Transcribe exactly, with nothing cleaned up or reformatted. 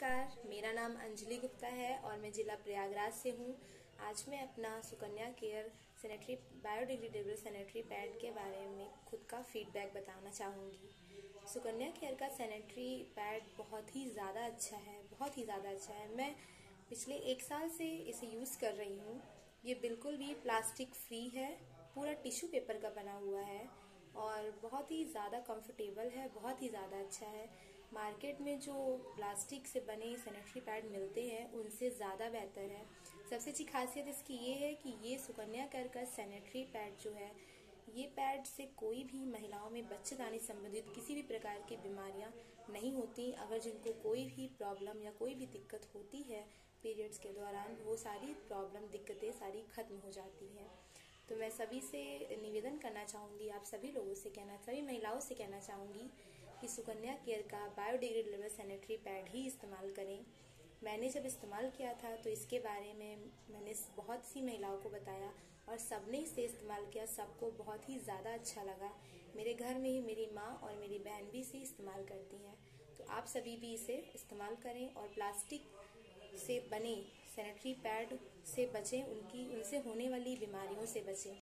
नमस्कार, मेरा नाम अंजलि गुप्ता है और मैं ज़िला प्रयागराज से हूँ। आज मैं अपना Sukanya care sanitary biodegradable sanitary pad के बारे में खुद का फीडबैक बताना चाहूँगी। सुकन्या केयर का सैनिटरी पैड बहुत ही ज़्यादा अच्छा है, बहुत ही ज़्यादा अच्छा है। मैं पिछले एक साल से इसे यूज़ कर रही हूँ। ये बिल्कुल भी प्लास्टिक फ्री है, पूरा टिश्यू पेपर का बना हुआ है और बहुत ही ज़्यादा कंफर्टेबल है, बहुत ही ज़्यादा अच्छा है। मार्केट में जो प्लास्टिक से बने सैनिटरी पैड मिलते हैं उनसे ज़्यादा बेहतर है। सबसे अच्छी खासियत इसकी ये है कि ये सुकन्या केयर का सैनिटरी पैड जो है, ये पैड से कोई भी महिलाओं में बच्चेदानी संबंधित किसी भी प्रकार की बीमारियां नहीं होती। अगर जिनको कोई भी प्रॉब्लम या कोई भी दिक्कत होती है पीरियड्स के दौरान, वो सारी प्रॉब्लम दिक्कतें सारी खत्म हो जाती हैं। तो मैं सभी से निवेदन करना चाहूँगी, आप सभी लोगों से कहना सभी महिलाओं से कहना चाहूँगी कि सुकन्या केयर का बायोडिग्रेडेबल सैनिटरी पैड ही इस्तेमाल करें। मैंने जब इस्तेमाल किया था तो इसके बारे में मैंने बहुत सी महिलाओं को बताया और सबने इसे इस्तेमाल किया, सबको बहुत ही ज़्यादा अच्छा लगा। मेरे घर में ही मेरी माँ और मेरी बहन भी इसे इस्तेमाल करती हैं। तो आप सभी भी इसे इस्तेमाल करें और प्लास्टिक से बने सैनिटरी पैड से बचें, उनकी उनसे होने वाली बीमारियों से बचें।